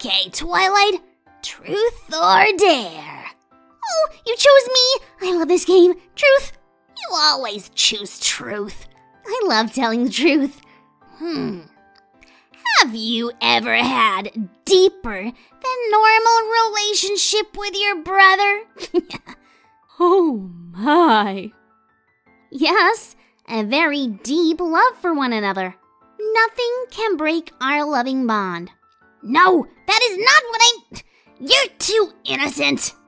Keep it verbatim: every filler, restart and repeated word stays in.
Okay, Twilight, truth or dare? Oh, you chose me! I love this game. Truth. You always choose truth. I love telling the truth. Hmm. Have you ever had deeper than normal relationship with your brother? Oh my. Yes, a very deep love for one another. Nothing can break our loving bond. No, that is not what I'm... You're too innocent.